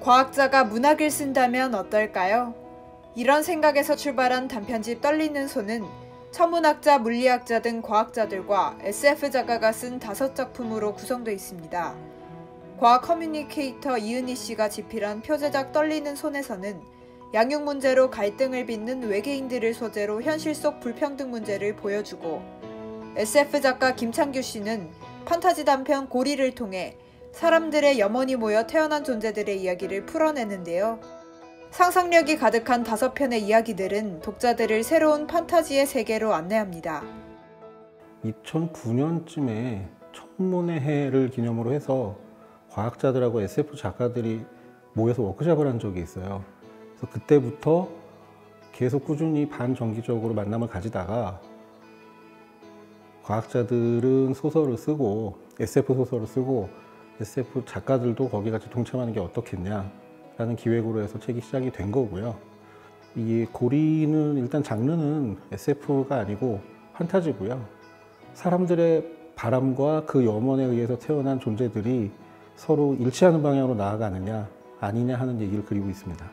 과학자가 문학을 쓴다면 어떨까요? 이런 생각에서 출발한 단편집 떨리는 손은 천문학자, 물리학자 등 과학자들과 SF 작가가 쓴 5작품으로 구성되어 있습니다. 과학 커뮤니케이터 이은희 씨가 집필한 표제작 떨리는 손에서는 양육 문제로 갈등을 빚는 외계인들을 소재로 현실 속 불평등 문제를 보여주고, SF 작가 김창규 씨는 판타지 단편 고리를 통해 사람들의 염원이 모여 태어난 존재들의 이야기를 풀어내는데요. 상상력이 가득한 5편의 이야기들은 독자들을 새로운 판타지의 세계로 안내합니다. 2009년쯤에 천문의 해를 기념으로 해서 과학자들하고 SF 작가들이 모여서 워크숍을 한 적이 있어요. 그래서 그때부터 계속 꾸준히 반정기적으로 만남을 가지다가 과학자들은 소설을 쓰고 SF 소설을 쓰고 SF 작가들도 거기 같이 동참하는 게 어떻겠냐라는 기획으로 해서 책이 시작이 된 거고요. 이 고리는 일단 장르는 SF가 아니고 판타지고요. 사람들의 바람과 그 염원에 의해서 태어난 존재들이 서로 일치하는 방향으로 나아가느냐 아니냐 하는 얘기를 그리고 있습니다.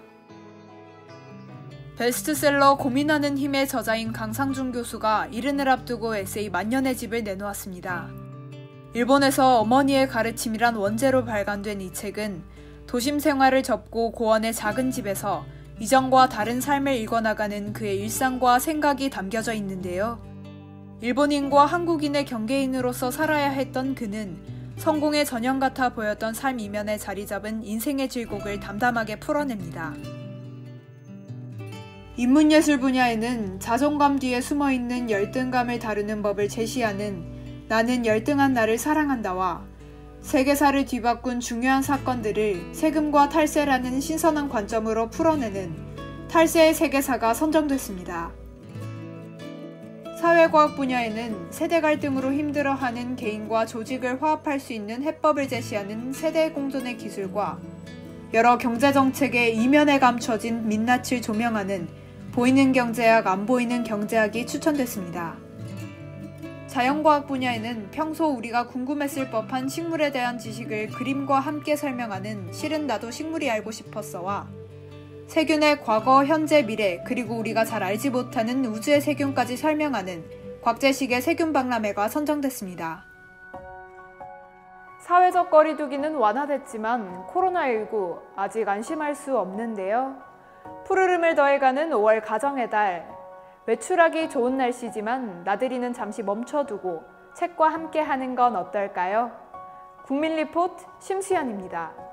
베스트셀러 고민하는 힘의 저자인 강상준 교수가 이른을 앞두고 에세이 만년의 집을 내놓았습니다. 일본에서 어머니의 가르침이란 원제로 발간된 이 책은 도심 생활을 접고 고원의 작은 집에서 이전과 다른 삶을 읽어나가는 그의 일상과 생각이 담겨져 있는데요. 일본인과 한국인의 경계인으로서 살아야 했던 그는 성공의 전형 같아 보였던 삶 이면에 자리 잡은 인생의 질곡을 담담하게 풀어냅니다. 인문예술 분야에는 자존감 뒤에 숨어있는 열등감을 다루는 법을 제시하는 나는 열등한 나를 사랑한다와 세계사를 뒤바꾼 중요한 사건들을 세금과 탈세라는 신선한 관점으로 풀어내는 탈세의 세계사가 선정됐습니다. 사회과학 분야에는 세대 갈등으로 힘들어하는 개인과 조직을 화합할 수 있는 해법을 제시하는 세대 공존의 기술과 여러 경제정책의 이면에 감춰진 민낯을 조명하는 보이는 경제학, 안 보이는 경제학이 추천됐습니다. 자연과학 분야에는 평소 우리가 궁금했을 법한 식물에 대한 지식을 그림과 함께 설명하는 실은 나도 식물이 알고 싶었어와 세균의 과거, 현재, 미래, 그리고 우리가 잘 알지 못하는 우주의 세균까지 설명하는 곽재식의 세균박람회가 선정됐습니다. 사회적 거리두기는 완화됐지만 코로나19 아직 안심할 수 없는데요. 푸르름을 더해가는 5월 가정의 달. 외출하기 좋은 날씨지만 나들이는 잠시 멈춰두고 책과 함께 하는 건 어떨까요? 국민리포트 심수연입니다.